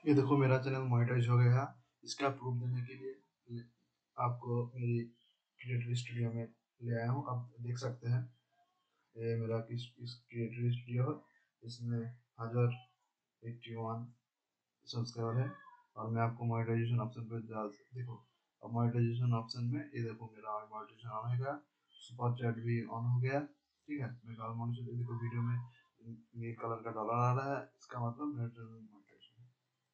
ये देखो मेरा चैनल मोनेटाइज हो गया। इसका प्रूफ देने के लिए आपको मेरी क्रिएटर स्टूडियो में ले आया हूँ। आप देख सकते हैं ये मेरा किस क्रिएटर स्टूडियो है। इसमें 1081 सब्सक्राइबर है। और मैं आपको मोनेटाइजेशन ऑप्शन पे देखो। अब मोनेटाइजेशन ऑप्शन में ये देखो मेरा मोनेटाइजेशन ऑन हो गया, सुपर चैट भी ऑन हो गया। ठीक है, मेरा मोनेटाइजेशन देखो, वीडियो में नील कलर का डॉलर आ रहा है, इसका मतलब मेरा चैनल मोनेटाइजेशन।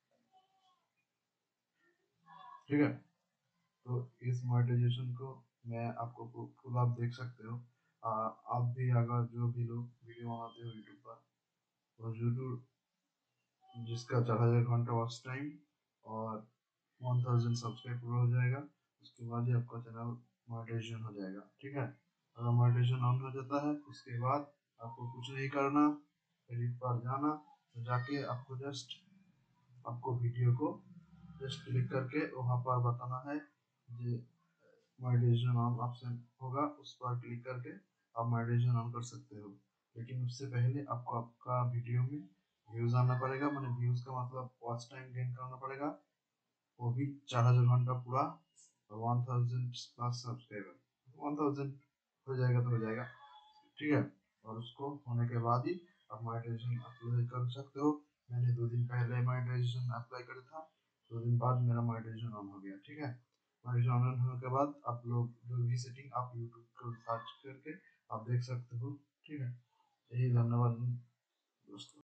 ठीक है, तो इस मोनेटाइजेशन को मैं आपको फुल आप देख सकते हो। आप भी अगर जो भी लोग वीडियो बनाते हो यूट्यूब पर, और यूट्यूब जिसका 4000 घंटा वॉच टाइम और 1000 सब्सक्राइब पूरा हो जाएगा, उसके बाद ही आपका चैनल मोनेटाइजेशन हो जाएगा। ठीक है, अगर मोनेटाइजेशन ऑन हो जाता है उसके बाद आपको कुछ नहीं करना, एडिट पर जाना, तो जाके आपको जस्ट आपको वीडियो को जस्ट क्लिक करके वहाँ पर बताना है जो मोनेटाइजेशन ऑन ऑप्शन होगा, उस पर क्लिक करके आप मोनेटाइजेशन ऑन कर सकते हो। लेकिन उससे पहले आपको आपका वीडियो में व्यूज आना पड़ेगा, मैंने व्यूज का मतलब वॉच टाइम गेन करना पड़ेगा, वो भी 4000 घंटा पूरा, और 1000 प्लस सब्सक्राइबर। 1000 हो जाएगा तो हो जाएगा। ठीक है, और उसको होने के बाद ही आप मोनेटाइजेशन अप्लाई कर सकते हो। मैंने 2 दिन पहले मोनेटाइजेशन अप्लाई करा था, 2 दिन बाद मेरा मोनेटाइजेशन ऑन हो गया। ठीक है, मोनेटाइजेशन ऑन होने के बाद आप लोग जो भी सेटिंग आप यूट्यूब को सर्च करके आप देख सकते हो। ठीक है, यही, धन्यवाद दोस्तों।